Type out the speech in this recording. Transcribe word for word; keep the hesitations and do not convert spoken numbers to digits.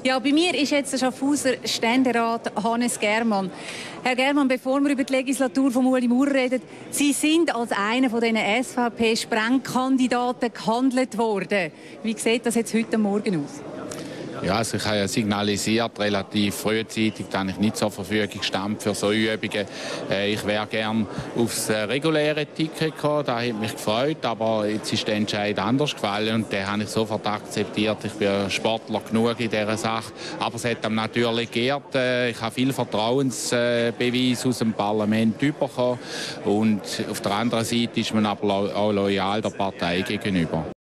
Ja, bei mir ist jetzt der Schaffhauser Ständerat Hannes Germann. Herr Germann, bevor wir über die Legislatur von Ueli Maurer reden, Sie sind als einer von diesen S V P-Sprengkandidaten gehandelt worden. Wie sieht das jetzt heute Morgen aus? Ja, also ich habe ja signalisiert, relativ frühzeitig, dass ich nicht zur Verfügung stand für so Übungen. Äh, ich wäre gern aufs äh, reguläre Ticket gekommen, das hat mich gefreut, aber jetzt ist der Entscheid anders gefallen und den habe ich sofort akzeptiert. Ich bin Sportler genug in dieser Sache, aber es hat ihm natürlich geehrt. Äh, ich habe viel Vertrauensbeweis aus dem Parlament bekommen und auf der anderen Seite ist man aber auch loyal der Partei gegenüber.